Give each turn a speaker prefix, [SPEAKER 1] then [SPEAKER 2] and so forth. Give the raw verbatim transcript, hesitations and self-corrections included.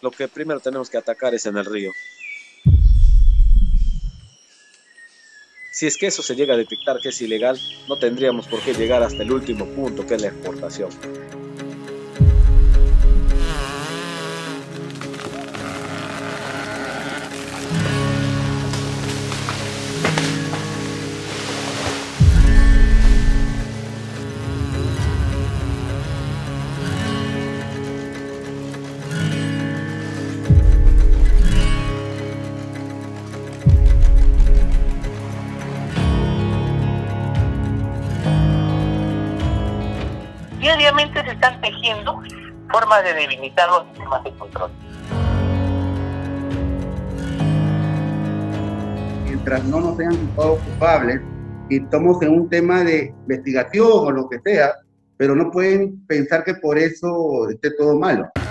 [SPEAKER 1] lo que primero tenemos que atacar es en el río. Si es que eso se llega a detectar que es ilegal, no tendríamos por qué llegar hasta el último punto, que es la exportación.
[SPEAKER 2] Diariamente se están tejiendo formas de debilitar los sistemas de control.
[SPEAKER 3] Mientras no nos hayan culpado culpables y estamos en un tema de investigación o lo que sea, pero no pueden pensar que por eso esté todo malo.